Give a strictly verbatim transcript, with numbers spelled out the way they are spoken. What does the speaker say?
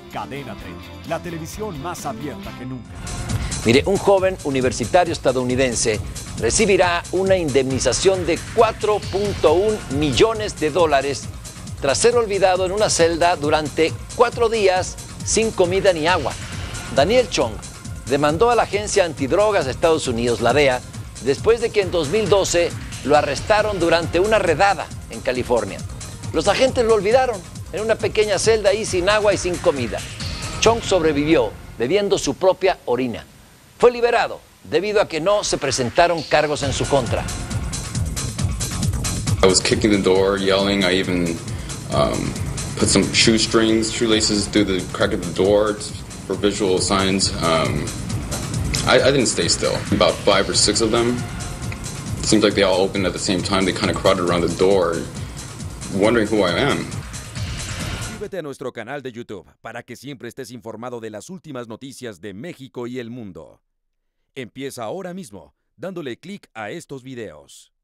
Cadena treinta, la televisión más abierta que nunca. Mire, un joven universitario estadounidense recibirá una indemnización de cuatro punto uno millones de dólares tras ser olvidado en una celda durante cuatro días sin comida ni agua. Daniel Chong demandó a la agencia antidrogas de Estados Unidos, la D E A, después de que en dos mil doce lo arrestaron durante una redada en California. Los agentes lo olvidaron en una pequeña celda ahí sin agua y sin comida. Chong sobrevivió bebiendo su propia orina. Fue liberado debido a que no se presentaron cargos en su contra. I was kicking the door, yelling. I even um, put some shoestrings, shoelaces through the crack of the door for visual signs. Um, I, I didn't stay still. About five or six of them. It seems like they all opened at the same time. They kind of crowded around the door, wondering who I am. Suscríbete a nuestro canal de YouTube para que siempre estés informado de las últimas noticias de México y el mundo. Empieza ahora mismo dándole clic a estos videos.